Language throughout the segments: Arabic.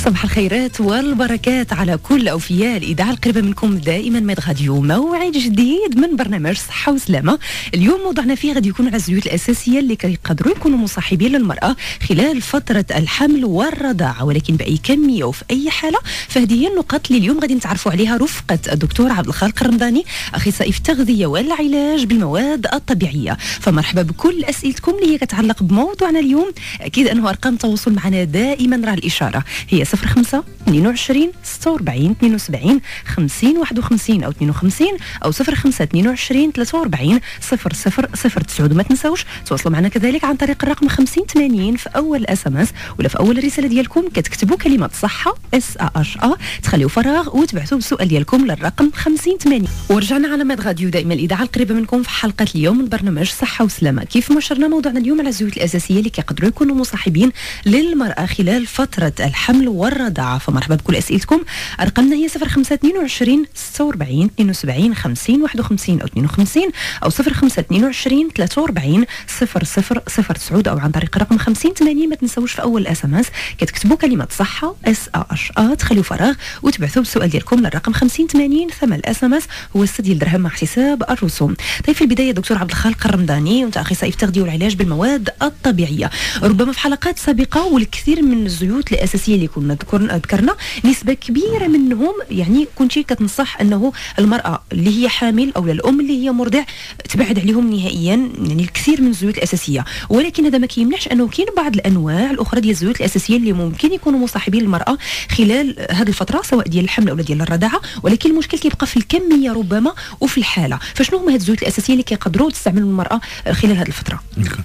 صباح الخيرات والبركات على كل أوفياء الإذاعة القريبة منكم دائما ميد غاديو، موعد جديد من برنامج صحة وسلامة. اليوم موضوعنا فيه غادي يكون على الزيوت الأساسية اللي كيقدروا يكونوا مصاحبين للمرأة خلال فترة الحمل والرضاعة، ولكن بأي كمية وفي أي حالة. فهذه هي النقاط اللي اليوم غادي نتعرفوا عليها رفقة الدكتور عبد الخالق الرمضاني، أخصائي في التغذية والعلاج بالمواد الطبيعية. فمرحبا بكل أسئلتكم اللي هي كتعلق بموضوعنا اليوم. أكيد أنه أرقام التواصل معنا دائما راه الإشارة هي 05 22 46 72 50 51 أو 52 أو 05 22 43 0009. وما تنساوش تواصلوا معنا كذلك عن طريق الرقم 50 80 في أول SMS ولا في أول رسالة ديالكم كتكتبوا كلمة صحة SAHA، تخليوا فراغ وتبعثوا السؤال ديالكم للرقم 50 80. ورجعنا على ميد غاديو دائما الإذاعة القريبة منكم في حلقة اليوم من برنامج صحة وسلامة. كيف ما شرنا موضوعنا اليوم على الزيوت الأساسية اللي كيقدروا يكونوا مصاحبين للمرأة خلال فترة الحمل والرضاعة. فمرحبا بكل أسئلتكم. أرقامنا هي 05 22 46 72 50 51 أو 52 أو 05 22 43 0009 أو عن طريق الرقم 50 80. ما تنسوش في أول SMS كتكتبوا كلمة صحة SAHA، تخليوا فراغ وتبعثوا بالسؤال ديالكم للرقم 50 80. ثمن SMS هو 6 درهم مع حساب الرسوم. طيب في البداية دكتور عبد الخالق الرمضاني، وأنت أخصائي في التغذية والعلاج بالمواد الطبيعية. ربما في حلقات سابقة والكثير من الزيوت الأساسية اللي كنا ذكرنا نسبة كبيرة منهم يعني كنتي كتنصح أنه المرأة اللي هي حامل أو الأم اللي هي مرضع تبعد عليهم نهائيا، يعني الكثير من الزيوت الأساسية. ولكن هذا ما كيمنعش أنه كاين بعض الأنواع الأخرى ديال الزيوت الأساسية اللي ممكن يكونوا مصاحبين للمرأة خلال هذه الفترة سواء ديال الحمل أو ديال الرضاعة، ولكن المشكل كيبقى في الكمية ربما وفي الحالة. فشنو هما هاد الزيوت الأساسية اللي كيقدروا تستعملوا المرأة خلال هذه الفترة؟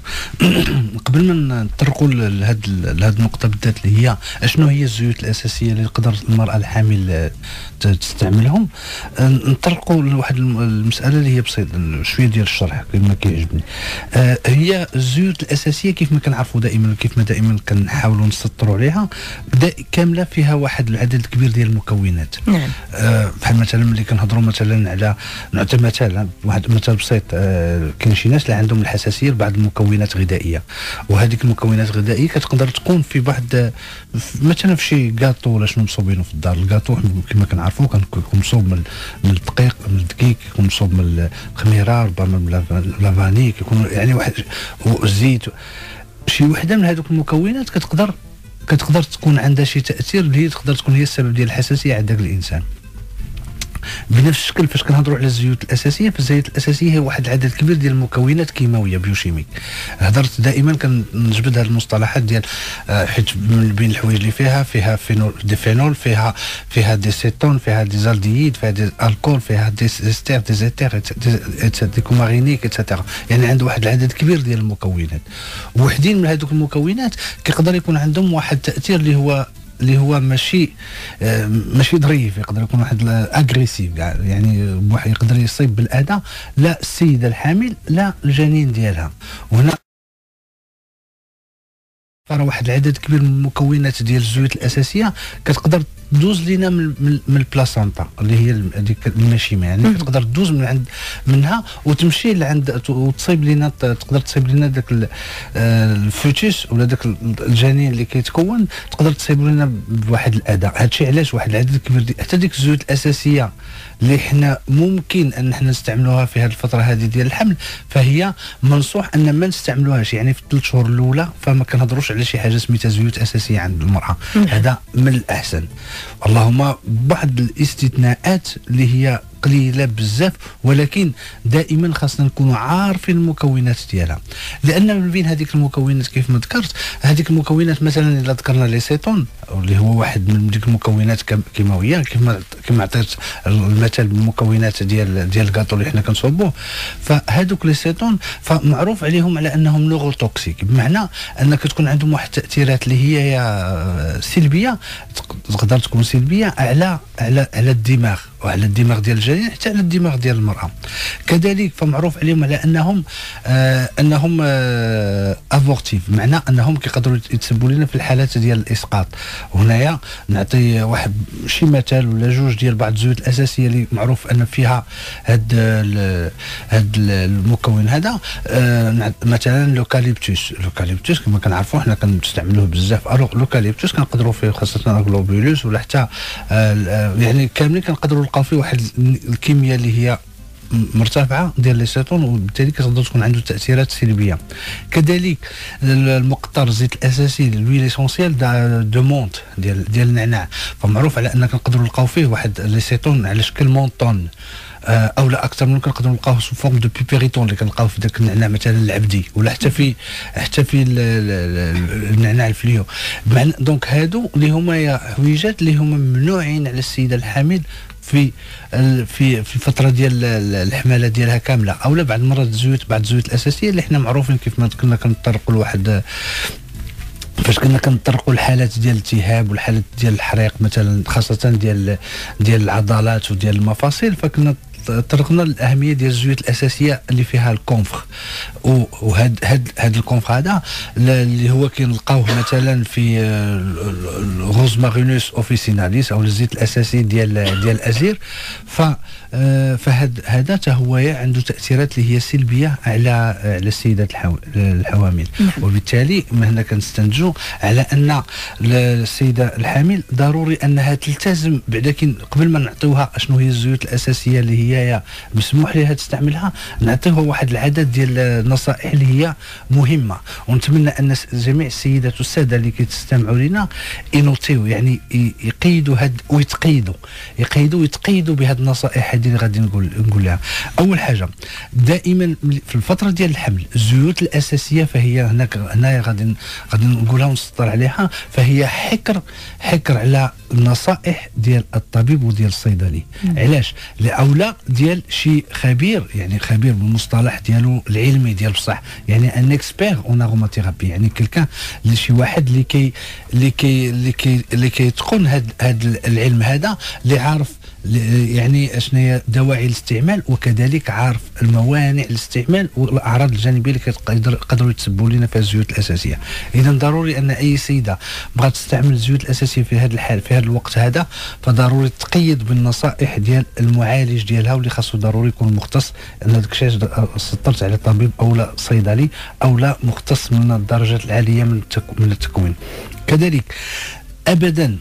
قبل ما نطرقوا لهذه النقطة بالذات اللي هي شنو هي الزيوت الأساسية اللي تقدر المرأة الحامل تستعملهم، نطرقوا لواحد المسألة اللي هي بسيطة شوية ديال الشرح كما كيعجبني. هي الزيوت الأساسية كيف ما كنعرفوا دائما، كيف ما دائما كنحاولوا نسطروا عليها، كاملة فيها واحد العدد كبير ديال المكونات. نعم. بحال مثلا ملي كنهضروا مثلا على نعطي مثال، واحد مثال بسيط. كاين شي ناس اللي عندهم الحساسية لبعض المكونات الغذائية، وهذيك المكونات الغذائية كتقدر تكون في بعض مثلا في شي كاطو ولا شنو مصوبينه في الدار. الكاطو كما كنعرفوا كيكون مصوب من الدقيق، من الدقيق، كيكون مصوب من الخميره، ربما من لافاني، كيكون يعني واحد والزيت. شي وحده من هذوك المكونات كتقدر تكون عندها شي تاثير اللي هي تقدر تكون هي السبب ديال الحساسيه عند داك الانسان. بنفس الشكل فاش كنهضروا على الزيوت الاساسيه، فالزيوت الاساسيه هي واحد العدد كبير ديال المكونات كيماويه بيوشيميك. هضرت دائما كنجبد هذه المصطلحات ديال حيت من بين الحوايج اللي فيها فينول، فيها دي سيتون، فيها دي زالدييد، فيها دي الكول، فيها دي استير، دي زيتير، دي كومارينيك اتسيتيرا. يعني عنده واحد العدد كبير ديال المكونات، وحدين من هذوك المكونات كيقدر يكون عندهم واحد التاثير اللي هو ماشي ظريف، يقدر يكون واحد اغريسيف، يعني واحد يقدر يصيب بالاذى لا السيده الحامل لا الجنين ديالها. وهنا راه واحد العدد كبير من المكونات ديال الزيوت الاساسيه كتقدر تدوز لينا من البلاسنتا اللي هي هذيك المشيمه، يعني كتقدر تدوز منها وتمشي لعند وتصيب لينا، تقدر تصيب لينا داك الفوتيس ولا داك الجنين اللي كيتكون، تقدر تصيب لنا بواحد الاذى. هادشي علاش واحد العدد كبير حتى ديك الزيوت الاساسيه اللي حنا ممكن ان حنا نستعملوها في هذه الفتره هذه ديال الحمل، فهي منصوح ان ما نستعملوهاش يعني في 3 شهور الاولى. فما كنهضروش على شي حاجه سميتها زيوت اساسيه عند المراه، هذا من الاحسن. اللهم بعض الاستثناءات اللي هي قليله بزاف، ولكن دائما خاصنا نكونوا عارفين المكونات ديالها، لان من بين هذيك المكونات كيف ما ذكرت، هذيك المكونات مثلا الا ذكرنا لي سيتون اللي هو واحد من ديك المكونات كيماويه، كما عطيت المثال بالمكونات ديال الكاطو اللي حنا كنصوبوه. فهذوك لي سيتون فمعروف عليهم على انهم نوغو توكسيك، بمعنى ان كتكون عندهم واحد التاثيرات اللي هي سلبيه، تقدر تكون سلبيه على الدماغ وعلى الدماغ ديال الجنين حتى على الدماغ ديال المراه. كذلك فمعروف عليهم على انهم افورتيف، بمعنى انهم كيقدروا يتسببوا لنا في الحالات ديال الاسقاط. وهنايا نعطي واحد شي مثال ولا جوج ديال بعض الزيوت الاساسيه اللي معروف ان فيها هاد المكون هذا. مثلا لوكاليبتوس كما كنعرفوا حنا كنستعملوه بزاف. لوكاليبتوس كنقدروا فيه خاصه الغلوبولوس ولا حتى يعني كاملين كنقدروا نلقاو فيه واحد الكميه اللي هي مرتفعه ديال ليسيتون، وبالتالي كتقدر تكون عنده تاثيرات سلبيه. كذلك المقطر الزيت الاساسي لويل اسونسيال دو مونت ديال النعناع، فمعروف على ان كنقدروا نلقاو فيه واحد ليسيتون على شكل مونطون او لا اكثر من كنقدروا نلقاوه سو فورم دو بيبيريتون اللي كنلقاوه في ذاك النعناع مثلا العبدي، ولا حتى في النعناع الفليو. دونك هادو اللي هما حويجات اللي هما ممنوعين على السيده الحامل في الفتره ديال الحماله ديالها كامله، اولا بعض المرات بعض الزيوت الاساسيه اللي حنا معروفين كيف ما كنا كنطرقوا لواحد فاش كنا كنطرقوا الحالات ديال الالتهاب والحالات ديال الحريق مثلا خاصه ديال العضلات وديال المفاصل، فكنا طرقنا الاهميه ديال الزيوت الاساسيه اللي فيها الكونفر. وهاد الكونفر هذا اللي هو كنلقاوه مثلا في روزمارينوس اوفيسيناليس او الزيت الاساسي ديال الازير. فهذا حتى هو عنده تاثيرات اللي هي سلبيه على السيدات الحوامل. وبالتالي من هنا كنستنتجوا على ان السيده الحامل ضروري انها تلتزم بعد قبل ما نعطيوها شنو هي الزيوت الاساسيه اللي هي مسموح لها تستعملها، نعطيوها واحد العدد ديال النصائح اللي هي مهمه. ونتمنى ان جميع السيدات والساده اللي كيتستمعوا لنا ينوتيو، يعني يقيدوا ويتقيدوا بهذه النصائح هذه اللي غادي نقول لها. اول حاجه دائما في الفتره ديال الحمل الزيوت الاساسيه فهي هنا غادي نقولها ونسطر عليها، فهي حكر على النصائح ديال الطبيب وديال الصيدلي. علاش؟ لاولى ديال شي خبير، يعني خبير بالمصطلح ديالو العلمي ديال بصح، يعني ان اكسبير اون اروماتيرابي، يعني كلكان شي واحد اللي كيتقن هذا العلم هذا، اللي عارف يعني اشنا هي دواعي الاستعمال، وكذلك عارف الموانع الاستعمال والاعراض الجانبيه اللي يقدروا يتسببوا لنا في الزيوت الاساسيه. اذا ضروري ان اي سيده بغات تستعمل الزيوت الاساسيه في هذا الحال في هذا الوقت هذا، فضروري تقيد بالنصائح ديال المعالج ديالها، واللي خاصو ضروري يكون مختص، ان داك الشيء سطرت على طبيب او لا صيدلي او لا مختص من الدرجات العاليه من التكوين. كذلك ابدا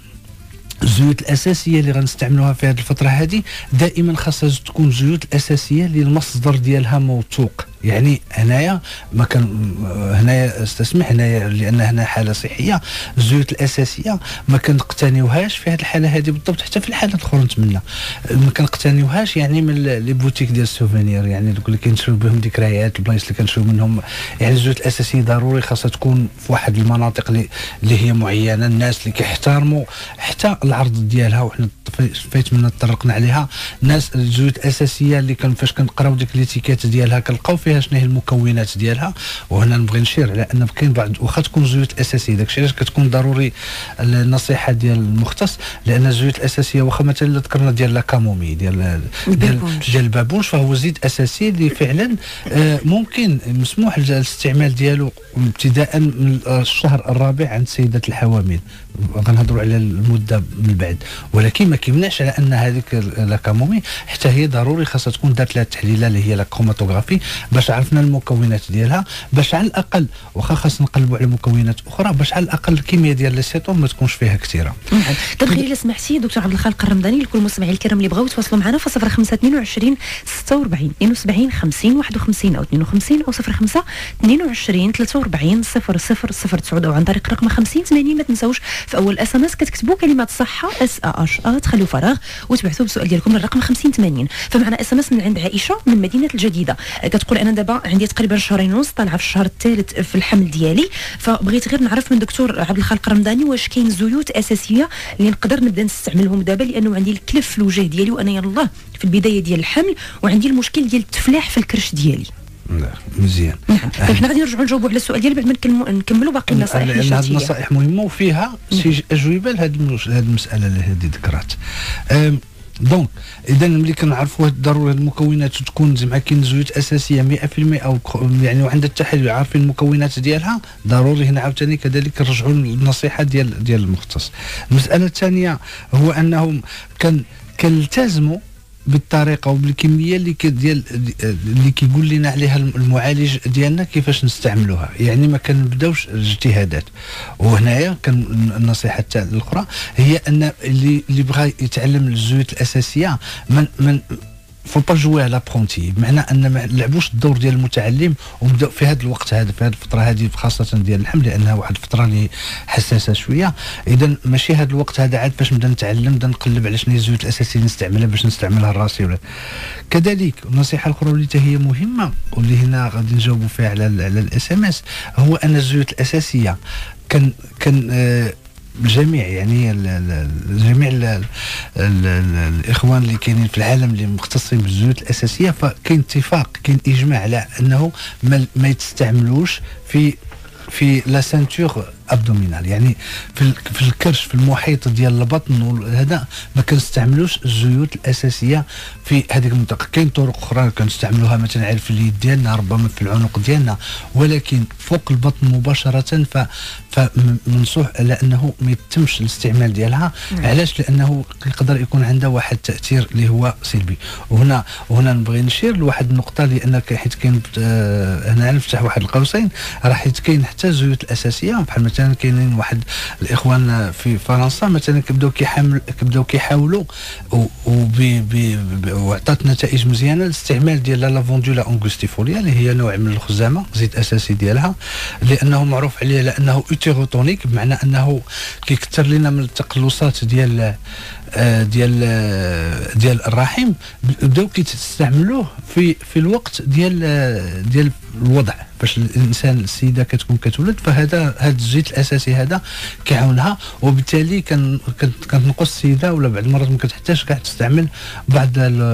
الزيوت الاساسيه اللي غنستعملوها في هذه الفتره هذه دائما خاصها تكون زيوت الاساسيه اللي المصدر ديالها موثوق. يعني هنايا ما كان هنايا استسمح هنايا لان هنا حاله صحيه، الزيوت الاساسيه ما كنقتنيوهاش في هذه الحاله هذه بالضبط، حتى في الحالات الاخرى نتمنى ما كنقتنيوهاش يعني من لي بوتيك ديال السوفينير، يعني دوك اللي كنشريو بهم ذكريات، البلايص اللي كنشريو منهم. يعني الزيوت الاساسيه ضروري خاصها تكون في واحد المناطق اللي هي معينه، الناس اللي كيحترموا حتى العرض ديالها، وحنا فايت منا تطرقنا عليها. الناس الزيوت الاساسيه اللي فاش كنقراو ديك ليتيكيت ديالها كنلقاو فيها شنو هي المكونات ديالها. وهنا نبغي نشير على ان كاين بعض واخا تكون زيوت اساسيه، داكشي علاش كتكون ضروري النصيحه ديال المختص، لان الزيوت الاساسيه واخا مثلا ذكرنا ديال لاكامومي ديال البابونج، فهو زيت اساسي اللي فعلا ممكن مسموح الاستعمال ديالو ابتداء من الشهر الرابع عند سيدات الحوامل. غنهضروا على المده من بعد، ولكن ما كيمنعش على ان هذيك لاكامومي حتى هي ضروري خاصها تكون دارت لها التحليله اللي هي لا كروماتوغرافي، باش عرفنا المكونات ديالها، باش على الاقل واخا خاص نقلبوا على مكونات اخرى، باش على الاقل الكميه ديال ليسيتون ما تكونش فيها كثيره. دابا الا سمحتي دكتور عبد الخالق الرمضاني، لكل المستمعين الكرام اللي بغاو يتواصلوا معنا ف 0522 46 72 50 51 او 52 او 05 22 43 0009 او عن طريق رقم 50 80. ما تنساوش في اول اس ام اس كتكتبوا كلمه الصحه SAHA، تخلوا فراغ وتبعثوا بالسؤال ديالكم للرقم 50 80. فمعنا اس ام اس من عند عائشه من مدينه الجديده، كتقول انا دابا عندي تقريبا شهرين ونص، طالعه في الشهر الثالث في الحمل ديالي، فبغيت غير نعرف من دكتور عبد الخالق الرمضاني واش كاين زيوت اساسيه اللي نقدر نبدا نستعملهم دابا، لانه عندي الكلف في الوجه ديالي وانا يلاه في البدايه ديال الحمل، وعندي المشكل ديال التفلاح في الكرش ديالي. مزيان. حنا غادي نرجعوا نجاوبوا على السؤال ديالي بعد ما نكملوا باقي النصائح اللي هذه النصائح مهمه وفيها اجوبه لهذه المساله اللي هذه ذكرات. دونك اذا ملي كنعرفوا هاد الضروره المكونات تكون زعما كاين زيوت اساسيه 100% او يعني وعند التحليل عارفين المكونات ديالها، ضروري هنا عاوتاني كذلك نرجعوا للنصيحه ديال المختص. المساله الثانيه هو انهم كنلتزموا بالطريقه وبالكميه اللي كيقول لنا عليها المعالج ديالنا كيفاش نستعملوها، يعني ما كنبداوش الاجتهادات. وهنايا كان النصيحه الاخرى هي ان اللي بغى يتعلم الزيوت الاساسيه من فو با جوي على برونتي، بمعنى ان ما لعبوش الدور ديال المتعلم وبداو في هذا الوقت هذا في هذه الفتره هذه خاصه ديال الحمل، لانها واحد الفتره اللي حساسه شويه. اذا ماشي هذا الوقت هذا عاد باش نبدا نتعلم نبدا نقلب على شنو هي الزيوت الاساسيه اللي نستعملها باش نستعملها لراسي ولا. كذلك النصيحه الاخرى اللي هي مهمه واللي هنا غادي نجاوبوا فيها على الاس ام اس، هو ان الزيوت الاساسيه كان الجميع يعني جميع الاخوان اللي كاينين في العالم اللي مختصين بالزيوت الاساسيه، فكاين اتفاق كاين اجماع على انه ما يتستعملوش في لا سانتور ابدومينال، يعني في الكرش في المحيط ديال البطن وهذا ما كنستعملوش الزيوت الاساسيه في هذيك المنطقه. كاين طرق اخرى كنستعملوها مثلا في اليد ديالنا، ربما في العنق ديالنا، ولكن فوق البطن مباشره فمنصوح على انه ما يتمش الاستعمال ديالها. علاش؟ لانه يقدر يكون عندها واحد التاثير اللي هو سلبي. وهنا نبغي نشير لواحد النقطه، لان حيت كاين هنا نفتح واحد القوسين، راه حيت كاين حتى الزيوت الاساسيه بحال مثلا كاينين واحد الاخوان في فرنسا مثلا كيبداو كيحاولوا وعطات نتائج مزيانه الاستعمال ديال لافوندولا انغوستيفوليا اللي هي نوع من الخزامه زيت اساسي ديالها، لانه معروف عليه لانه اوتيروتونيك، بمعنى انه كيكثر لنا من التقلصات ديال الرحم. بداو كيستعملوه في الوقت ديال الوضع، باش الانسان السيده كتكون كتولد، فهذا الزيت الاساسي هذا كيعاونها، وبالتالي كتنقص السيده ولا بعض المرات ما كتحتاجش كاع تستعمل بعض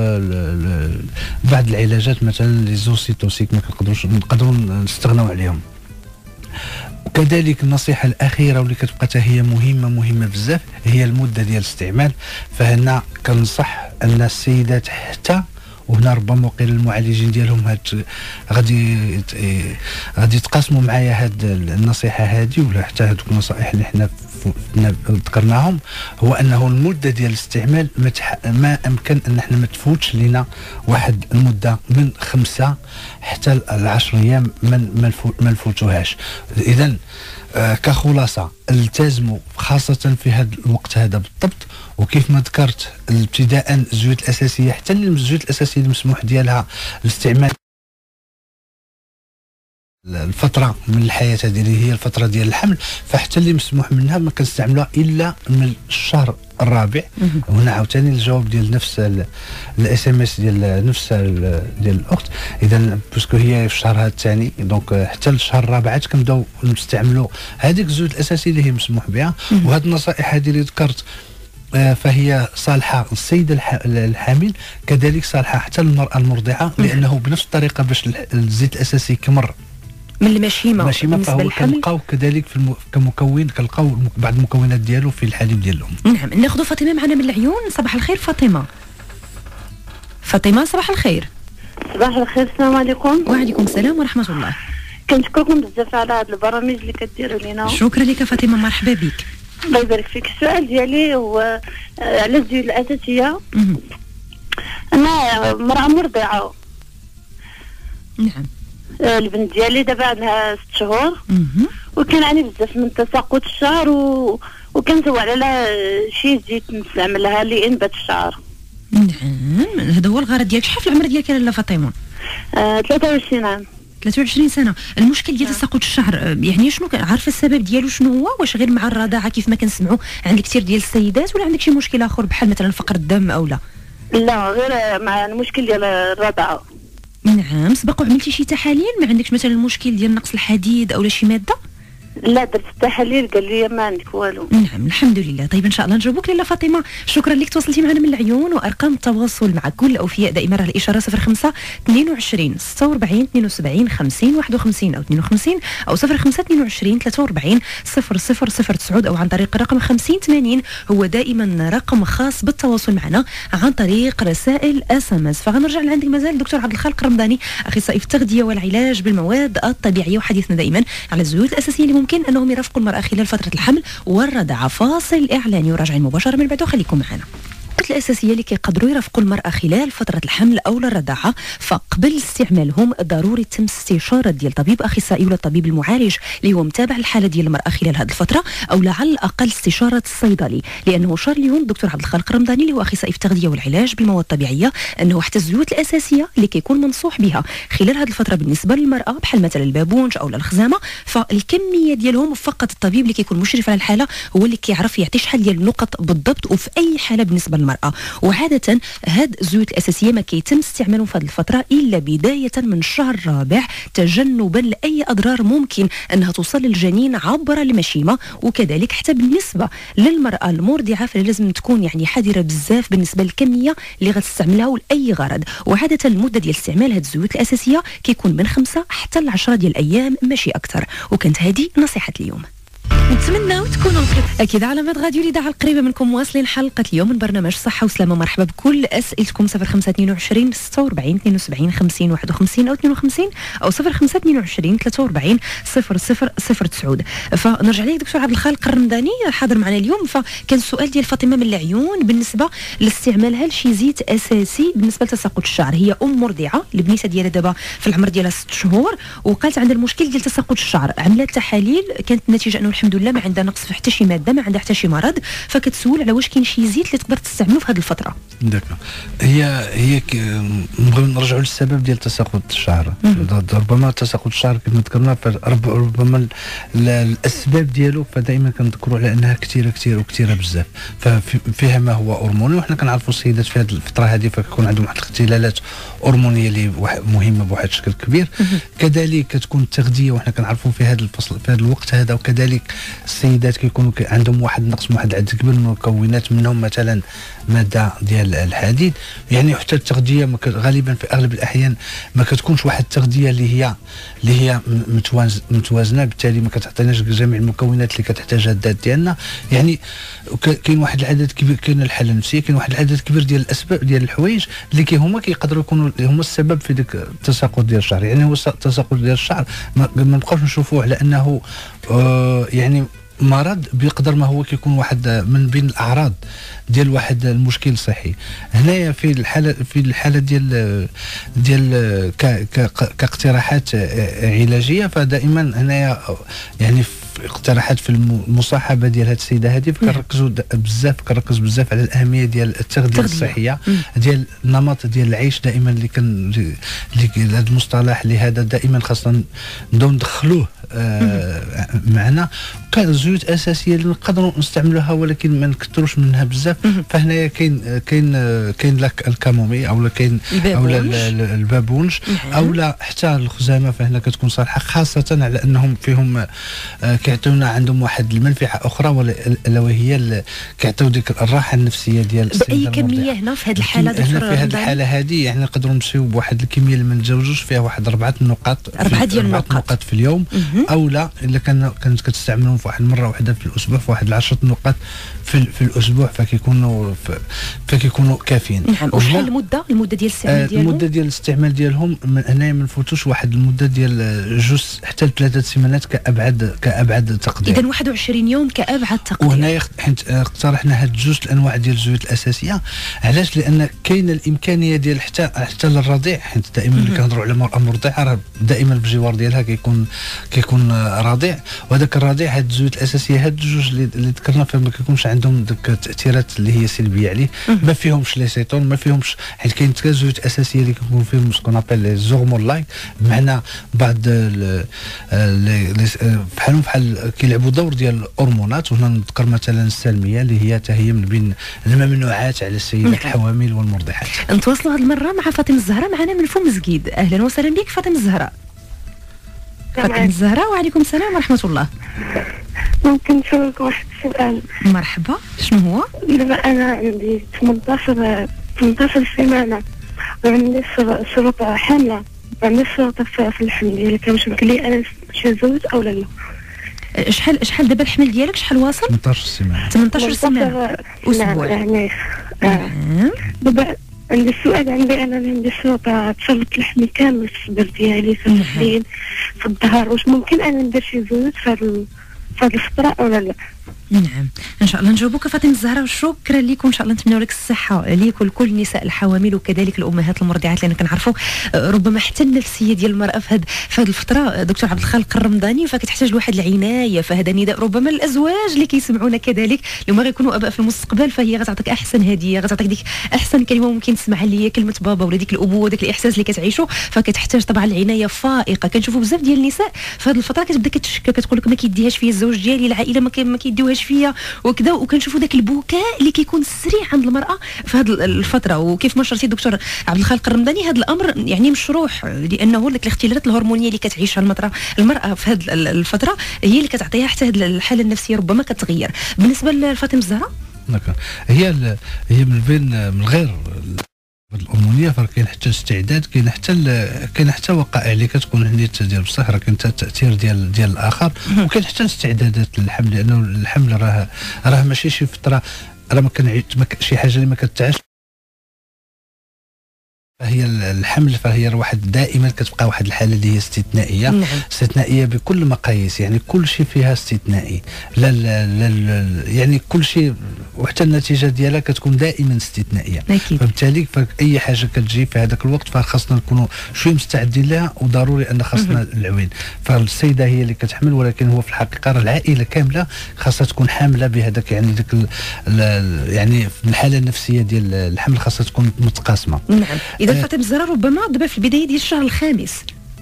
العلاجات مثلا لي زوسيتوسيك ما نقدروا نستغناو عليهم. وكذلك النصيحه الاخيره واللي كتبقى حتى هي مهمه بزاف هي المده ديال الاستعمال. فهنا كنصح ان السيدات حتى، وهنا ربما وقيل المعالجين ديالهم غادي يتقاسموا معايا هاد النصيحه هذه ولا حتى هذوك النصائح اللي حنا ذكرناهم، هو انه المده ديال الاستعمال ما امكن ان احنا ما تفوتش لنا واحد المده من 5 حتى 10 ايام ما نفوتوهاش. اذا كخلاصه التزموا خاصه في هذا الوقت هذا بالضبط، وكيف ما ذكرت ابتداء الزيوت الاساسيه حتى الزيوت الاساسيه المسموح ديالها الاستعمال الفتره من الحياه هذه اللي هي الفتره ديال الحمل، فحتى اللي مسموح منها ما كنستعملوها الا من الشهر الرابع. وهنا عاوتاني الجواب ديال نفس الاس ام اس ديال نفس ديال الاخت، اذا باسكو هي في الشهر هذا الثاني دونك حتى الشهر الرابع عاد كنبداو نستعملوا هذيك الزيوت الاساسيه اللي هي مسموح بها. وهذه النصائح هذه اللي ذكرت فهي صالحه للسيده الحامل، كذلك صالحه حتى للمراه المرضعه، لانه بنفس الطريقه باش الزيت الاساسي يكمر من المشيمه فهو كنلقاو كذلك كمكون كنلقاو بعض المكونات ديالو في الحليب ديال الام. نعم. ناخذ فاطمه معنا من العيون. صباح الخير فاطمه. صباح الخير. صباح الخير، السلام عليكم. وعليكم السلام ورحمه الله. كنشكركم بزاف على هذه البرامج اللي كديروا لنا. شكرا لك فاطمه، مرحبا بك. الله يبارك فيك. السؤال ديالي هو على الزيوت الاساسيه. انا مرأة مرضعه. نعم. البنت ديالي دابا عندها 6 شهور وكنعاني بزاف من تساقط الشعر وكنسوى على شي زيت نستعملها لانبات الشعر. نعم، هذا هو الغرض ديالك. شحال في العمر ديالك لاله فاطمه؟ 23 عام. 23 سنه. المشكل ديال تساقط الشعر يعني شنو عارفه السبب ديالو شنو هو؟ واش غير مع الرضاعه كيف ما كنسمعوا عند كثير ديال السيدات، ولا عندك شي مشكل اخر بحال مثلا فقر الدم او لا؟ لا، غير مع المشكل ديال الرضاعه. نعم. سبق وعملتي شي تحاليل؟ ما عندكش مثلا المشكل ديال نقص الحديد او شي ماده؟ لا درت التحاليل قال لي ما عندك والو. نعم الحمد لله. طيب ان شاء الله نجاوبوك لاله فاطمه. شكرا لك تواصلتي معنا من العيون. وارقام التواصل مع كل الاوفياء دائما راه الاشاره 05 22 46 72 50 51 او 52 او 05 22 43 0009 او عن طريق رقم 50 80 هو دائما رقم خاص بالتواصل معنا عن طريق رسائل SMS. فغنرجع لعندك مازال دكتور عبد الخالق الرمضاني اخصائي في التغذيه والعلاج بالمواد الطبيعيه، وحديثنا دائما على الزيوت الاساسيه اللي ممكن انهم يرافقوا المراه خلال فتره الحمل والرضاعه. فاصل اعلاني وراجعين مباشره من بعده، خليكم معنا. الأساسية اللي كيقدروا يرافقوا المرأة خلال فترة الحمل أو الرضاعة، فقبل استعمالهم ضروري تم استشارة ديال طبيب أخصائي ولا الطبيب المعالج اللي هو متابع الحالة ديال المرأة خلال هذه الفترة، أو على الأقل استشارة الصيدلي، لأنه شار اليوم الدكتور عبد الخالق الرمضاني اللي هو أخصائي في التغذية والعلاج بالمواد الطبيعية أنه حتى الزيوت الأساسية اللي كيكون منصوح بها خلال هذه الفترة بالنسبة للمرأة بحال مثلا البابونج أو الخزامة، فالكمية ديالهم فقط الطبيب اللي كيكون مشرف على الحالة هو اللي كيعرف يعطي شحال ديال النقط بالضبط وفي أي حالة بالنسبة للمرأة. وعادة هاد الزيوت الأساسية ما كيتم استعمالهم في هذه الفترة إلا بداية من الشهر الرابع تجنبا لأي أضرار ممكن أنها توصل للجنين عبر المشيمة. وكذلك حتى بالنسبة للمرأة المرضعة فلازم تكون يعني حذرة بزاف بالنسبة للكمية اللي غتستعملها ولأي غرض. وعادة المدة ديال استعمال هاد الزيوت الأساسية كيكون من 5 حتى ل 10 ديال الأيام ماشي أكثر. وكانت هذه نصيحة اليوم. نتمنى تكونوا اكيد على مدغاديو الاذاعه القريبه منكم مواصلين حلقه اليوم من برنامج صحه وسلامه. مرحبا بكل اسئلتكم 0522 46 72 50 51 او 52 او 0522 43 0009. فنرجع لك دكتور عبد الخالق الرمضاني حاضر معنا اليوم. فكان السؤال ديال فاطمه من العيون بالنسبه لاستعمالها لشي زيت اساسي بالنسبه لتساقط الشعر. هي مرضعه البنيته ديالها دابا في العمر ديالها 6 شهور وقالت عندها المشكل ديال تساقط الشعر. عملت تحاليل كانت النتيجه انه الحمد لله ما عندها نقص في حتى شي ماده، ما عندها حتى شي مرض. فكتسول على واش كاين شي زيت اللي تقدر تستعملو في هذه الفتره. داكا هي نبغيو نرجعوا للسبب ديال تساقط الشعر. ربما تساقط الشعر كما ذكرنا ربما الاسباب ديالو فدائما كنذكروا على انها كثيره بزاف. ففيها ما هو هرموني، وحنا كنعرفوا السيدات في هذه الفتره هذه فكيكون عندهم واحد الاختلالات هرمونيه اللي مهمه بواحد الشكل كبير. كذلك كتكون التغذيه، وحنا كنعرفوا في هذا الفصل في هذا الوقت هذا. وكذلك السيدات كيكونوا عندهم واحد النقص من واحد العدد كبير من المكونات، منهم مثلا ماده ديال الحديد. يعني حتى التغذيه غالبا في اغلب الاحيان ما كتكونش واحد التغذيه اللي هي متوازنه، بالتالي ما كتعطيناش جميع المكونات اللي كتحتاجها الذات ديالنا. يعني كاين واحد العدد كبير، كاين الحاله النفسيه، كاين واحد العدد كبير ديال الاسباب ديال الحوايج اللي هما كيقدروا يكونوا هما السبب في ديك التساقط ديال الشعر. يعني هو التساقط ديال الشعر ما نبقاوش نشوفوه على انه يعني مرض بيقدر ما هو كيكون واحد من بين الاعراض ديال واحد المشكل صحي. هنايا في الحاله ديال كاقتراحات علاجيه، فدائما هنايا يعني اقتراحات في المصاحبه ديال هذه السيده هذه كنركز بزاف على الاهميه ديال التغذيه الصحيه، ديال النمط ديال العيش دائما اللي هذا المصطلح اللي هذا دائما خاصنا ندخلوه معنا. كان الزيوت اساسيه اللي نقدروا نستعملوها ولكن ما نكثروش منها بزاف. فهنايا كاين لك الكامومي او كاين او البابونج او حتى الخزامه. فهنا كتكون صالحه خاصه على انهم فيهم كيعطيونا عندهم واحد المنفعه اخرى الا وهي كيعطيو ديك الراحه النفسيه ديال باي كميه هنا في هذه الحاله دكتور؟ في هذه الحاله هذه يعني نقدروا نمشيو بواحد الكميه اللي ما نتجاوزوش فيها واحد 4 نقاط في اليوم، او لا الا كانت كتستعملهم في واحد المره واحده في الاسبوع في واحد 10 نقاط في الاسبوع فكيكونوا كافيين. نعم. وشحال المده ديال الاستعمال ديالهم؟ المده ديال الاستعمال ديالهم هنايا ما نفوتوش واحد المده ديال جوج حتى ل3 سيمانات كابعد تقدير. اذا 21 يوم كابعد تقدير. وهنايا اقترحنا هاد جوج الانواع ديال الزيوت الاساسيه. علاش؟ لان كاين الامكانيه ديال حتى للرضيع، حيت دائما اللي كنهضروا على المراه المرضعه راه دائما بجوار ديالها كيكون رضيع، وهذاك الرضيع هاد الزيوت الاساسيه هاد الجوج اللي ذكرنا فما كيكونش عندهم ديك التاثيرات اللي هي سلبيه عليه. ما فيهمش ليسيتون، ما فيهمش، حيت كاين زيوت اساسيه اللي كيكون فيهم سكون ابل لي زورمون لايك، بمعنى بعض بحال كيلعبوا دور ديال الهرمونات. وهنا نذكر مثلا السلميه اللي هي حتى هي من بين الممنوعات على السيدات الحوامل والمرضعات. نتواصلوا هذه المره مع فاطمه الزهراء معنا من فم زكيد. اهلا وسهلا بك فاطمه الزهراء. فاطمة الزهراء. وعليكم السلام ورحمة الله. ممكن نسألك واحد السؤال؟ مرحبا، شنو هو؟ دابا أنا عندي 18 سيمانة وعندي شروطة حاملة، عندي شروطة في الحمل ديالي، كنمشي لي أنا نتزوج أو لا؟ شحال دابا الحمل ديالك؟ شحال واصل؟ 18 سيمانة. 18 سيمانة أسبوع يعني. دابا عندي السؤال، أنا عندي شروطة تشرط الحمل كامل في الصدر ديالي، في الرجلين، في الظهر. واش ممكن أنا ندير شي زوج في هاد الفترة أو لا؟ نعم ان شاء الله نجاوبوك فاطمه الزهراء، وشكرا لكم. ان شاء الله نتمنوا لك الصحه ليك ولكل النساء الحوامل وكذلك الامهات المرضعات، لان كنعرفوا ربما حتى النفسيه ديال المراه في هذه الفتره دكتور عبد الخالق الرمضاني فكتحتاج لواحد العنايه. فهذا نداء ربما الازواج اللي كيسمعونا كذلك لما غيكونوا اباء في المستقبل، فهي غتعطيك احسن هديه، غتعطيك ديك احسن كلمه ممكن تسمعها اللي هي كلمه بابا، ولا ديك الابوه وداك الاحساس اللي كتعيشوا، فكتحتاج طبعا العنايه فائقه. كنشوفوا بزاف ديال النساء في هذه الفتره كتبدا كتشكى، كتقول لك ما كيديهاش فيا الزوج ديالي، العائله ما كيديوهاش فيا وكذا. وكنشوفوا ذاك البكاء اللي كيكون سريع عند المراه في هذه الفتره. وكيف ما شرتي الدكتور عبد الخالق الرمضاني، هذا الامر يعني مشروح، لانه ديك الاختلالات الهرمونيه اللي كتعيشها المراه في هذه الفتره هي اللي كتعطيها حتى هذه الحاله النفسيه ربما كتغير. بالنسبه لفاطمه الزهراء، هي من بين من غير الامونيه فكاين حتى استعداد، كاين حتى وقائع اللي كتكون هنيه ديال بصح، راه كاين حتى التاثير ديال الاخر، وكاين حتى استعدادات للحمل، لانه الحمل راه ماشي شي فتره، راه ما شي حاجه اللي ما كتعاش. فهي الحمل فهي واحد دائما كتبقى واحد الحاله اللي هي استثنائيه. نعم. استثنائيه بكل المقاييس، يعني كل شيء فيها استثنائي، لا يعني كل شيء، وحتى النتيجه ديالها كتكون دائما استثنائيه. فبالتالي فاي حاجه كتجي في هذاك الوقت فخاصنا نكونوا شويه مستعدين لها، وضروري ان خاصنا العوين. فالسيده هي اللي كتحمل، ولكن هو في الحقيقه العائله كامله خاصها تكون حامله بهذاك، يعني ديك يعني الحاله النفسيه ديال الحمل خاصها تكون متقاسمه. نعم. اذا فاطمه الزهراء ربما دابا في البدايه ديال الشهر الخامس،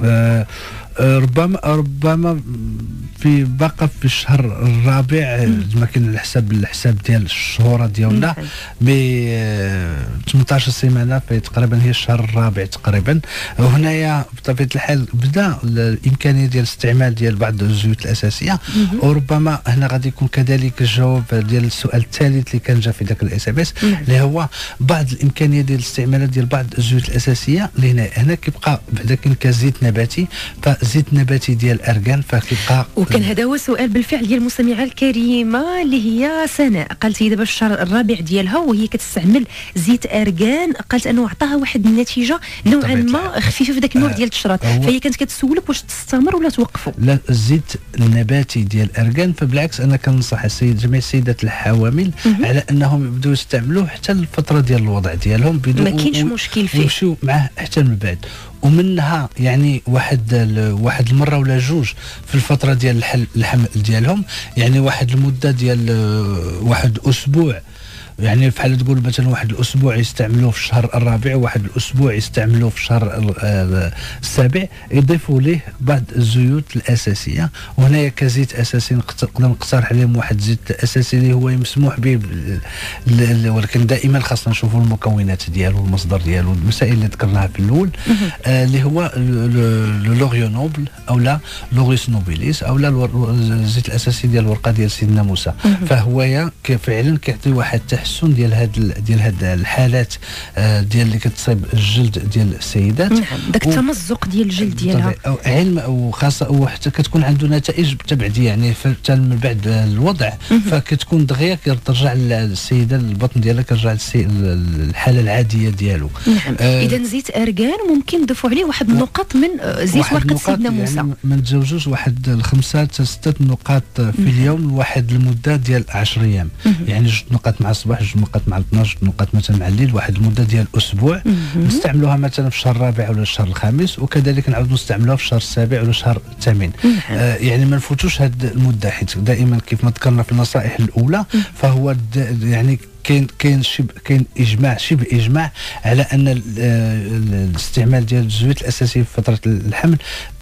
ربما باقا في الشهر الرابع، ما كاين الحساب ديال الشهور ديالنا ب 18 سيمانه، في تقريبا هي الشهر الرابع تقريبا. وهنايا بطبيعه الحال بدا الامكانيه ديال الاستعمال ديال بعض الزيوت الاساسيه، وربما هنا غادي يكون كذلك الجواب ديال السؤال الثالث اللي كان جا في ذاك الاس ام اس، اللي هو بعض الامكانيه ديال الاستعمالات ديال بعض الزيوت الاساسيه اللي هنا كيبقى بعدا كاين كزيت نباتي، فزيت نباتي ديال الارغان فكيبقى. وكان هذا هو السؤال بالفعل ديال المستمعه الكريمه اللي هي سناء، قالت هي دابا الشهر الرابع ديالها وهي كتستعمل زيت ارغان، قالت انه عطاها واحد النتيجه نوعا ما خفيفه في ذاك النوع ديال التشراط، فهي كانت كتسولك واش تستمر ولا توقفوا؟ لا، الزيت النباتي ديال الارغان فبالعكس انا كننصح جميع السيدات الحوامل على انهم يبداو يستعملوه حتى الفتره ديال الوضع ديالهم، ما كاينش مشكل فيه، ويمشيو معاه حتى من بعد. ومنها يعني واحد المره ولا جوج في الفتره ديال الحمل ديالهم، يعني واحد المده ديال واحد اسبوع، يعني بحال تقول مثلا واحد الاسبوع يستعملوه في الشهر الرابع، وواحد الاسبوع يستعملوه في الشهر السابع، يضيفوا ليه بعض الزيوت الاساسيه. وهنايا كزيت اساسي نقدر نقترح عليهم واحد زيت اساسي اللي هو مسموح به، ولكن دائما خاصنا نشوفوا المكونات ديالو والمصدر ديالو، المسائل اللي ذكرناها في الاول، اللي هو لوريونوبل او لا لوريس نوبيليس او لا الزيت الاساسي ديال الورقه ديال سيدنا موسى. فهو فعلا كيعطي واحد التحسن ديال هاد الحالات ديال اللي كتصيب الجلد ديال السيدات. نعم، داك التمزق ديال الجلد ديالها، علم وخاصه وحتى كتكون عنده نتائج تبعديه، يعني حتى من بعد الوضع فكتكون دغيا كترجع السيده البطن ديالها كيرجع الحاله العاديه ديالو. نعم. اذا زيت ارغان ممكن نضيفوا عليه واحد النقط من زيت ورقه سيدنا موسى، يعني ما نتزوجوش واحد 5 حتى 6 نقاط في اليوم لواحد المده ديال 10 ايام، يعني 2 نقاط مع الصباح، 2 نقاط مع 12 نقاط مثلا مع الليل، واحد المده ديال اسبوع. نستعملوها مثلا في الشهر الرابع ولا الشهر الخامس، وكذلك نعاودوا نستعملوها في الشهر السابع ولا الشهر الثامن. يعني ما نفوتوش هذه المده، حيت دائما كيف ما ذكرنا في النصائح الاولى فهو يعني كاين شبه اجماع على ان الاستعمال ديال الزيوت الاساسيه في فتره الحمل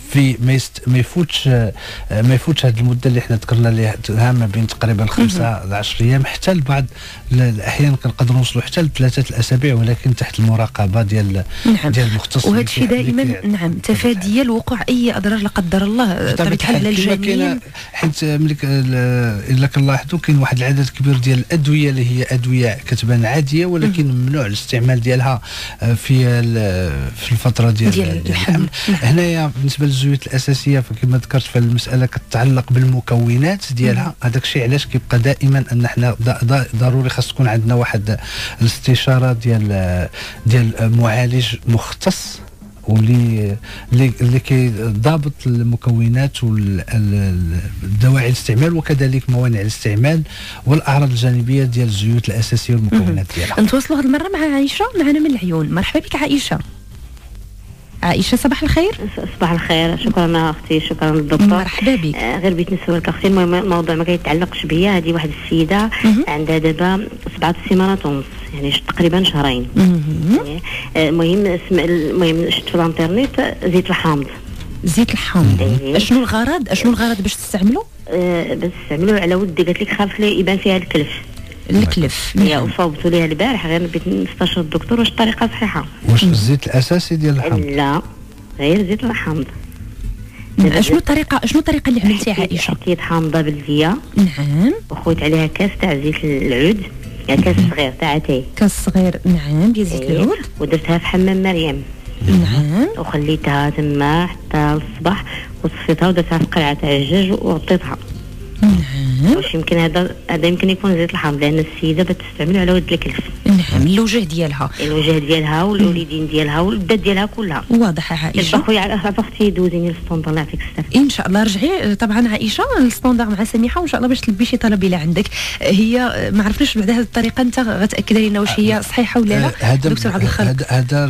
في ما يفوتش هذه المده اللي حنا ذكرنا لها ما بين تقريبا 5 ل 10 ايام، حتى لبعض الاحيان كنقدروا نوصلوا حتى ل3 الاسابيع، ولكن تحت المراقبه ديال المختص. وهذا الشيء دائما تفاديا لوقوع اي اضرار لا قدر الله بطبيعه الحال على الجنين. حيت ملي الا كنلاحظوا كاين واحد العدد كبير ديال الادويه اللي هي ادويه كتبان عاديه، ولكن ممنوع الاستعمال ديالها في الفتره ديال الحمل. هنايا بالنسبه للزيوت الاساسيه فكما ذكرت في المساله كتتعلق بالمكونات ديالها. هذاك الشيء علاش كيبقى دائما ان حنا ضروري خاص تكون عندنا واحد الاستشاره ديال معالج مختص واللي كيضابط المكونات والدواعي الاستعمال وكذلك موانع الاستعمال والاعراض الجانبيه ديال الزيوت الاساسيه والمكونات ديالها. نتواصلوا هذه المره مع عائشه معنا من العيون. مرحبا بك عائشه. صباح الخير. صباح الخير، شكرا اختي، شكرا للدكتور. مرحبا بك. غير بغيت نسولك اختي، الموضوع ما كيتعلقش بيا. هذه واحد السيده عندها دابا 7 سيمانات ونص، يعني تقريبا شهرين. المهم شفت في الانترنت زيت الحامض. زيت الحامض اشنو الغرض باش تستعملوا؟ باش تستعملوا على ودي، قالت لك خاف لي يبان فيها الكلف. هي وصوبتوا ليها البارح، غير بغيت نستشير الدكتور واش الطريقه صحيحه. واش الزيت الاساسي ديال الحامض؟ لا، غير زيت الحامض. شنو الطريقه اللي عملتيها عائشه؟ حطيت حامضه بلديه، نعم، وخويت عليها كاس تاع زيت العود، يعني كاس صغير تاع اتاي، كاس صغير نعم ديال زيت العود، ودرتها في حمام مريم. نعم، وخليتها تما حتى الصباح، وصفيتها ودرتها في قرعه تاع الدجاج وغطيتها. نعم. واش يمكن هذا يمكن يكون زيت الحامض، لان السيده بتستعمل على ود الكلف. نعم، الوجه ديالها والوليدين ديالها والبدات ديالها كلها. واضحه عائشه. خويا اختي يدوزيني للسطوندار، الله يعطيك الصحه. ان شاء الله رجعي طبعا عائشه للسطوندار مع سميحه، وان شاء الله باش تلبي شي طلب اللي عندك. هي ما عرفناش بعد هذه الطريقه انت غتاكد لنا واش هي صحيحه ولا لا دكتور عبد الخالق. هذا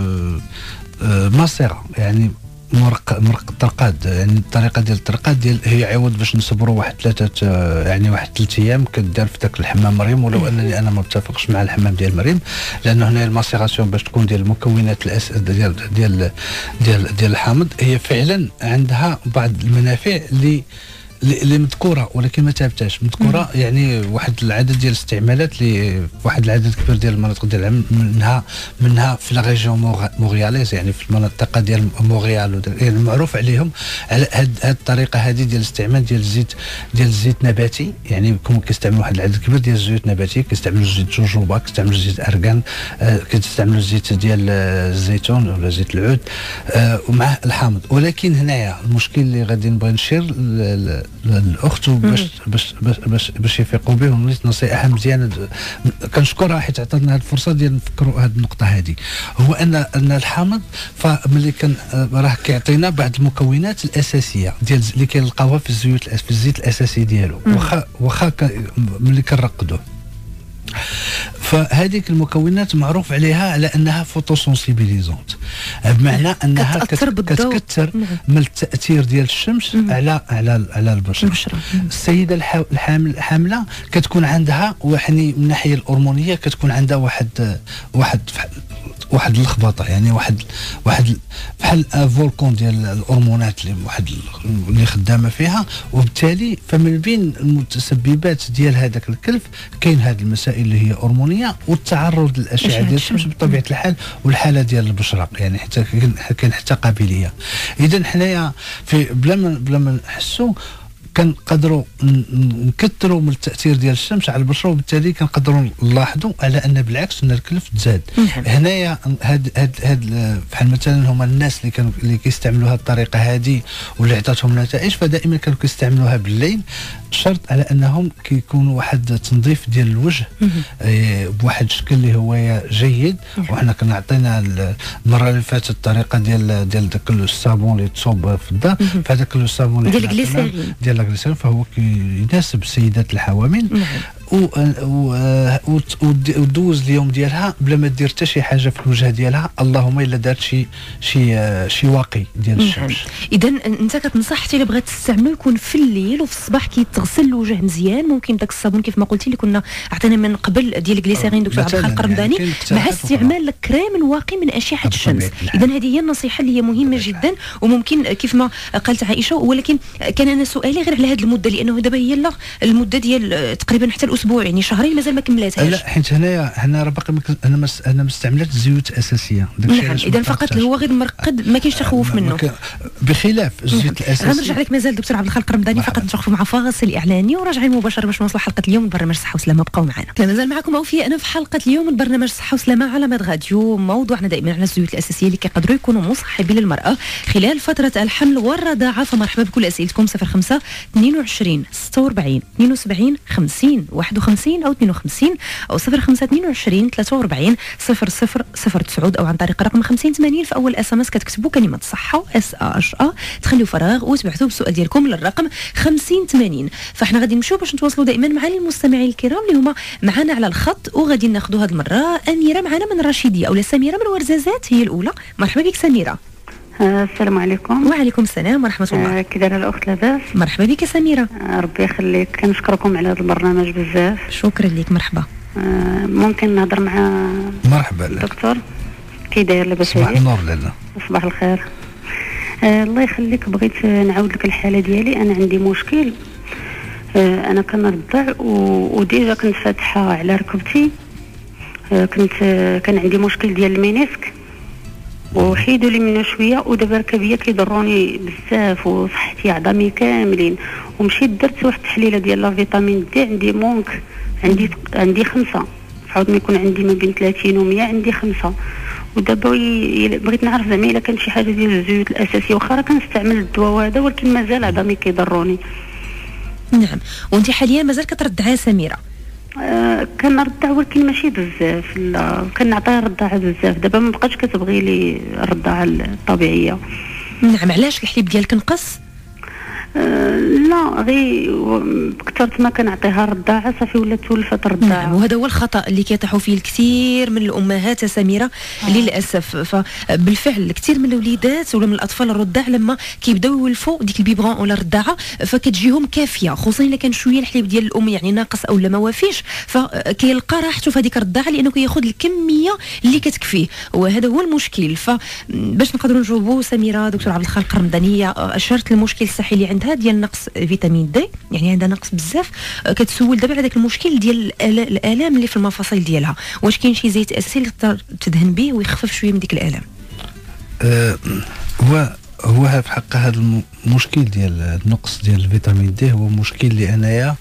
ماسيرا، يعني مرق الطرقاد، يعني الطريقه ديال الطرقاد ديال هي عوض باش نصبروا واحد 3 ايام كدار في ذاك الحمام مريم. ولو انني انا ما متفقش مع الحمام ديال مريم، لانه هنا الماسيراسيون باش تكون ديال المكونات ديال الحامض هي فعلا عندها بعض المنافع اللي مذكوره، ولكن ما ثابتاش مذكوره. يعني واحد العدد ديال الاستعمالات اللي واحد العدد كبير ديال المناطق ديال العالم، منها في لا ريجيون مونرياليز، يعني في المنطقه ديال مونريال، يعني معروف عليهم على هذه الطريقه هذه ديال الاستعمال ديال الزيت نباتي. يعني كيستعملوا واحد العدد كبير ديال الزيوت النباتيه، كيستعملوا زيت جوجوبا، كيستعملوا زيت ارغان، كيستعملوا زيت ديال الزيتون ولا زيت العود، ومع الحامض. ولكن هنايا المشكل اللي غادي نبغي نشير الاخت باش يفيقوا به ونريد نصيحه مزيانه. كنشكرها حيت عطاتنا هذه الفرصه ديال نفكروا هذه النقطه هذه. هو ان الحامض فملي كان راه كيعطينا بعض المكونات الاساسيه ديال اللي كنلقاوها في الزيت الاساسي ديالو، واخا ملي كنرقدوه. فهذيك المكونات معروف عليها على انها فوتوسونسيبيليزونت، بمعنى انها كتكثر من التاثير ديال الشمس على البشره. السيده الحامله كتكون عندها من الناحيه الهرمونيه كتكون عندها واحد اللخبطه، يعني واحد بحال فولكون ديال الهرمونات اللي خدامه فيها. وبالتالي فمن بين المتسببات ديال هذاك الكلف كاين هذه المسائل اللي هي هرمونيه، والتعرض للاشعه ديال الشمس بطبيعه الحال، والحاله ديال البشره، يعني حتى كاين حتى قابليه. اذا حنايا بلا ما نحسوا كنقدروا نكثروا من التاثير ديال الشمس على البشره، وبالتالي كنقدروا نلاحظوا على ان بالعكس ان الكلف تزاد. هنايا هاد بحال مثلا هما الناس اللي كيستعملوا هذه الطريقه هذه واللي عطاتهم نتائج، فدائما كانوا كيستعملوها بالليل، شرط على انهم كيكونوا واحد التنظيف ديال الوجه بواحد الشكل اللي هو جيد. وحنا كنا عطينا المره اللي فاتت الطريقه ديال داك الصابون اللي تصوب في الدار، فهذاك الصابون ديال الجليسرين فهو يناسب السيدات الحوامل. ودوز اليوم ديالها بلا ما دير حتى شي حاجه في الوجه ديالها، اللهم الا دارت شي واقي ديال الشمس. اذا انت كتنصح حتى الا بغات تستعملو يكون في الليل وفي الصباح كيتغسل الوجه مزيان، ممكن داك الصابون كيف ما قلتي اللي كنا عطينا من قبل ديال الجليسيرين دكتور عبد الخالق الرمضاني، مع استعمال الكريم الواقي من اشعه الشمس. اذا هذه هي النصيحه اللي هي مهمه جدا، وممكن كيف ما قالت عائشه. ولكن كان انا سؤالي غير على هذه المده، لانه دابا هي المده ديال تقريبا حتى الاسبوع، يعني شهرين مازال ما كملاتهاش. لا حيت هنا راه باقي انا ما استعملتش الزيوت الاساسيه. نعم اذا فقط هو غير مرقد، ما كاينش تخوف منه بخلاف الزيوت الاساسيه. غنرجع لك مازال دكتور عبد الخالق الرمضاني، فقط نتوقفوا مع فاصل اعلاني وراجعين مباشره باش نوصلوا حلقه اليوم من برنامج صحه وسلامه. بقاو معنا، مازال معكم اوفياء انا في حلقه اليوم من برنامج صحه وسلامه على مد غاديو. موضوعنا دائما على الزيوت الاساسيه اللي كيقدروا يكونوا مصاحبين للمراه خلال فتره الحمل والرضاعه. فمرحبا بكل اسئلتكم 05 22 46 72 50 51 او 52 او 05 22 43 0009 او عن طريق رقم 5080. في اول اس ام اس كتكتبوا كلمه صحه SAHA، تخليوا فراغ وتبعثوا بالسؤال ديالكم للرقم 5080. فاحنا غادي نمشيو باش نتواصلوا دائما مع المستمعين الكرام اللي هما معنا على الخط، وغادي ناخذوا هذه المره اميره معنا من رشيديه اولا سميره من ورزازات هي الاولى. مرحبا بك سميره. السلام عليكم. وعليكم السلام ورحمه الله. كي دايره الاخت لاباس؟ مرحبا بك سميره. ربي يخليك، كنشكركم على هذا البرنامج بزاف. شكرا لك. مرحبا. ممكن نهضر مع مرحبا دكتور؟ كي داير لاباس؟ صباح النور لاله. صباح الخير. الله يخليك، بغيت نعاود لك الحاله ديالي. انا عندي مشكل، انا كنرضع وديجا كنت فاتحه على ركبتي، كان عندي مشكل ديال المينيسك وحيدوا لي منه شويه، ودابا ركبيه كيضروني بزاف وصحتي عظامي كاملين. ومشيت درت واحد التحليله ديال لا فيتامين دي، عندي مونك، عندي 5، عاود ما يكون عندي ما بين 30 و 100 عندي 5. ودابا بغيت نعرف زعما الا كان شي حاجه ديال الزيوت الاساسيه، واخا راه كنستعمل الدواء هذا ولكن مازال عظامي كيضروني. نعم. وانت حاليا مازال كترضعي سميره؟ كنرضع ولكن ماشي بزاف، لا كنعطيها الرضاعه بزاف. دابا ما بقاش كتبغي لي الرضاعه الطبيعيه. نعم. علاش الحليب ديالك نقص؟ لا غير كثرت ما كنعطيها الرضاعه صافي ولات تولفت الرضاعه. نعم. وهذا هو الخطا اللي كيطيحوا فيه الكثير من الامهات سميره للاسف. فبالفعل الكثير من الوليدات ولا من الاطفال الرضاع لما كيبداو يولفوا ديك البيبغون ولا الرضاعه فكتجيهم كافيه، خصوصا الا كان شويه الحليب ديال الام يعني ناقص او لا ما وافيش، فكيلقى راحته في هذيك الرضاعه لانه كياخذ الكميه اللي كتكفيه، وهذا هو المشكل. فباش نقدروا نجاوبوا سميره دكتور عبد الخالق الرمضاني اشرت المشكل الصحي اللي عندها ديال نقص فيتامين دي، يعني عندها نقص بزاف. كتسول دابا على داك المشكل ديال الالام اللي في المفاصل ديالها، واش كاين شي زيت اساسي اللي تقدر تدهن به ويخفف شويه من ديك الالام؟ هو في حق هذا المشكل ديال النقص ديال الفيتامين دي هو مشكل اللي انايا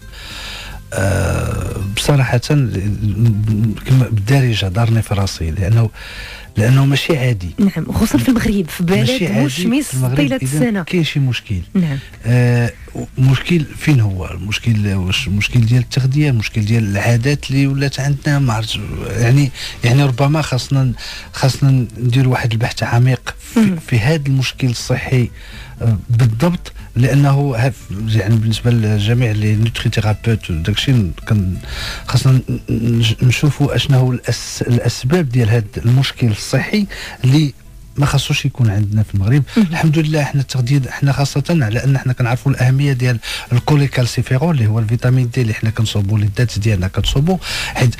بصراحه كما بالدارجه دارني في راسي، لانه ماشي عادي. نعم. وخصوصا في المغرب في بلد مشمس طيله السنه كاين شي مشكل. نعم. مشكل فين هو المشكل؟ واش المشكل ديال التغذيه، المشكل ديال العادات اللي ولات عندنا، ما عرفتش يعني ربما خاصنا ندير واحد البحث عميق في هذا المشكل الصحي بالضبط، لانه يعني بالنسبه لجميع لي نوتريثيرابيوت داكشي خاصنا نشوفوا اشنا هو الاسباب ديال هذا المشكل الصحي اللي ما خاصوش يكون عندنا في المغرب. الحمد لله احنا التغذيه احنا خاصه على ان احنا كنعرفوا الاهميه ديال الكوليكالسيفيرول اللي هو الفيتامين دي اللي احنا كنصوبوا الذات ديالنا كتصوبوا، حيت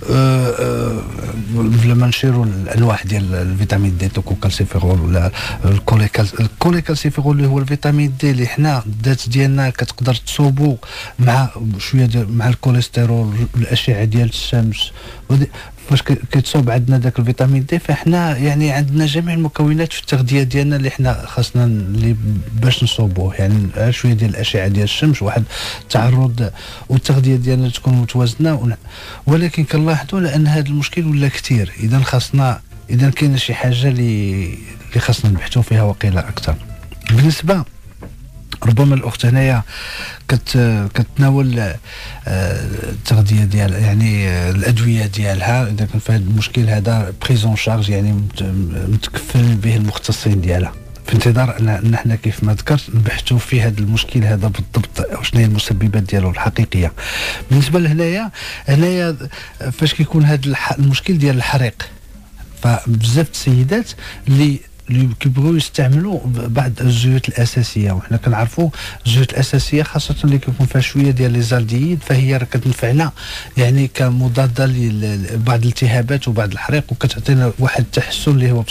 لما نشيروا الانواع ديال الفيتامين دي توكوكالسيفيرول ولا الكوليكالسيفيرول اللي هو الفيتامين دي اللي احنا الذات ديالنا كتقدر تصوبوا مع شويه مع الكوليسترول والاشعه ديال الشمس. فاش كيتصوب عندنا داك الفيتامين دي فاحنا يعني عندنا جميع المكونات في التغذيه ديالنا اللي حنا خاصنا اللي باش نصوبوه، يعني شويه ديال الاشعه ديال الشمس، واحد التعرض، والتغذيه ديالنا تكون متوازنه. ولكن كنلاحظوا لان هذا المشكل ولا كثير، اذا كاينه شي حاجه اللي خاصنا نبحثوا فيها وقيله اكثر. بالنسبه ربما الاخت هنايا كتناول التغذيه ديال يعني الادويه ديالها، اذا كان في هذا المشكل هذا بريزون شارج يعني متكفل به المختصين ديالها. في انتظار ان احنا كيف ما ذكرت نبحثوا في هذا المشكل هذا بالضبط، شنو هي المسببات ديالو الحقيقيه. بالنسبه لهنايا فاش كيكون هذا المشكل ديال الحريق، فبزاف السيدات اللي كيبغيو يستعملوا بعض الزيوت الاساسيه، وحنا كنعرفوا الزيوت الاساسيه خاصه اللي كيكون فيها شويه ديال لي زالديد، فهي راه كتنفعنا يعني كمضاده لبعض الالتهابات وبعض الحريق، وكتعطينا واحد التحسن اللي هو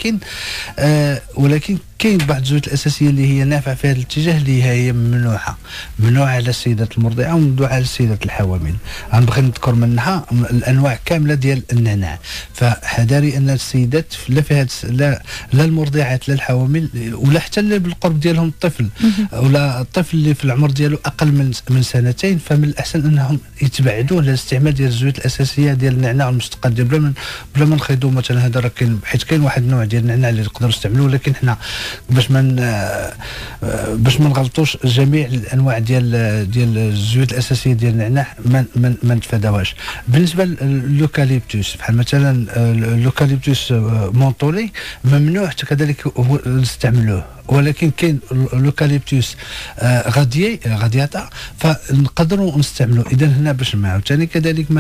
ولكن كاين بعض الزيوت الاساسيه اللي هي نافعه في هذا الاتجاه، اللي هي ممنوعه على السيدات المرضعه وممنوعه على السيدات الحوامل. غنبغي نذكر منها الانواع كامله ديال النعناع، فحذاري ان السيدات لا في هذا لا المرضعات لا الحوامل ولا حتى اللي بالقرب ديالهم الطفل ولا الطفل اللي في العمر ديالو اقل من سنتين، فمن الاحسن انهم يتبعدوا على الاستعمال ديال الزيوت الاساسيه ديال النعناع المستقل ديال بلا ما نخيضوا مثلا هذا راه كاين، حيت كاين واحد النوع ديال النعناع اللي نقدروا نستعملوه، ولكن حنا باش ما نغلطوش جميع الانواع ديال الزيوت الاساسيه ديال النعناع ما نتفاداوهاش. بالنسبه للوكاليبتوس بحال مثلا اللوكاليبتوس مونطولي ممنوع كذلك نستعملوه، ولكن كاين اللوكاليبتوس غادياتا فنقدروا نستعملوه. اذا هنا باش عاوتاني كذلك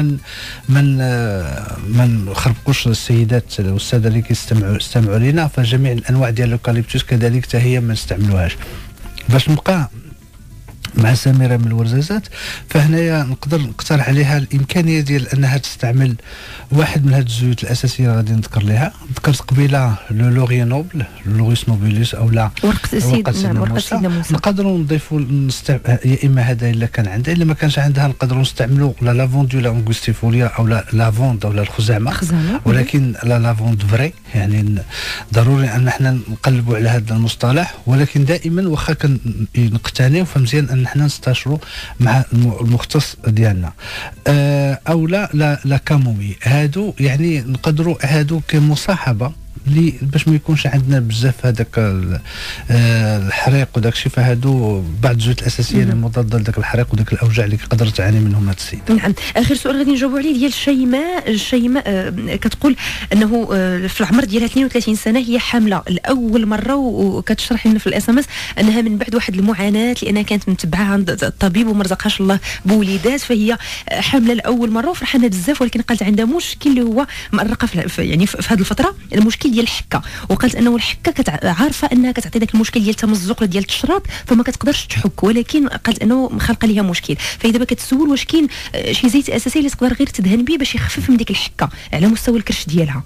من نخربقوش السيدات والساده اللي كيستمعوا لينا، فجميع الانواع ديال اللوكاليبتوس كذلك حتى هي ما نستعملوهاش. باش نبقى مع سميرة من الورزازات، فهنايا نقدر نقترح عليها الامكانيه ديال انها تستعمل واحد من هاد الزيوت الاساسيه غادي نذكر لها. ذكرت قبيله لورينوبل، لوريس نوبيليس او لا ورقه سيدنا موسى. نقدروا نضيفوا يا اما هذا الا كان عندها، الا ما كانش عندها نقدروا نستعملوا لا لافوندولا انغوستيفوليا او لا لافوند او لا الخزامه، ولكن لا لافوند فري، يعني ضروري ان احنا نقلبوا على هذا المصطلح، ولكن دائما واخا نقتنيو فمزيان ان احنا نستشروا مع المختص ديالنا. او لا كامومي، هادو يعني نقدروا هادو كمصاحبه اللي باش ما يكونش عندنا بزاف هذاك الحريق وداك الشيء، فهادو بعض الزيوت الاساسيه اللي مضاده لذاك الحريق وداك الاوجاع اللي تقدر تعاني منهم هاد السيد. نعم. اخر سؤال غادي نجاوبوا عليه ديال شيماء كتقول انه في العمر ديالها 32 سنه هي حامله لاول مره، وكتشرح لنا في الاس ام اس انها من بعد واحد المعاناه لانها كانت متبعه عند الطبيب وما رزقهاش الله بوليدات، فهي حامله لاول مره وفرحانه بزاف، ولكن قالت عندها مشكل اللي هو مأرقه يعني في هذه الفتره، المشكل ديال الحكه، وقالت انه الحكه عارفه انها كتعطي داك المشكل ديال التمزق ديال التشراط فما كتقدرش تحك، ولكن قالت انه خلق ليها مشكل. فهي دابا كتسول واش كاين شي زيت اساسي اللي تقدر غير تدهن به باش يخفف من ديك الحكه على مستوى الكرش ديالها.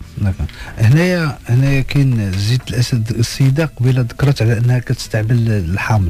هنايا كاين زيت الاسد. السيده قبيله ذكرت على انها كتستعمل الحامض،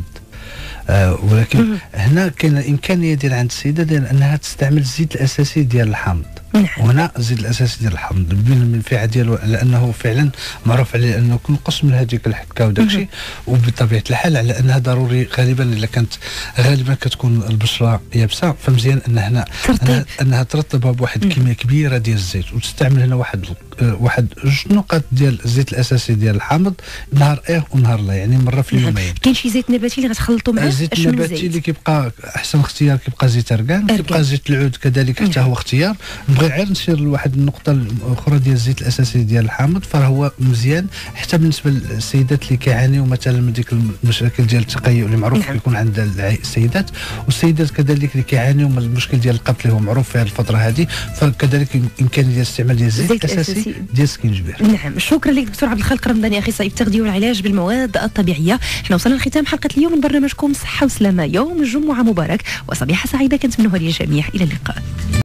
ولكن هنا كاين الامكانيه ديال عند السيده ديال انها تستعمل الزيت الاساسي ديال الحامض. وهنا الزيت الاساسي ديال الحامض بالمنفعه ديالو، لانه فعلا معروف عليه انه كنقص من هذيك الحكه وداك الشيء، وبطبيعه الحال على انها ضروري غالبا الا كانت كتكون البشره يابسه، فمزيان انها ترطبها بواحد الكميه كبيره ديال الزيت، وتستعمل هنا واحد جوج نقط ديال الزيت الاساسي ديال الحامض نهار ونهار لا، يعني مره في اليومين. كاين شي زيت نباتي اللي غتخلطوا معاه؟ الزيت النباتي اللي كيبقى احسن اختيار كيبقى زيت ارغان، كيبقى زيت العود كذلك حتى هو اختيار. نبغي غير نشير لواحد النقطه الاخرى ديال الزيت الاساسي ديال الحامض، فهو مزيان حتى بالنسبه للسيدات اللي كيعانيو مثلا من ديك المشاكل ديال التقيؤ اللي معروف كيكون عند السيدات، والسيدات كذلك اللي كيعانيو من المشكل ديال القبط اللي هو معروف في هذه الفتره هذه، فكذلك امكانيه ديال الاستعمال ديال الزيت الاساسي ديال سكينجبير. نعم، شكرا لك دكتور عبد الخالق رمضاني، اخصائي التغذيه والعلاج بالمواد الطبيعيه. احنا وصلنا لختام حلقه اليوم من برنامجكم صحه وسلامه. يوم الجمعه مبارك وصبيحه سعيده كنتمنوها للجميع. الى اللقاء.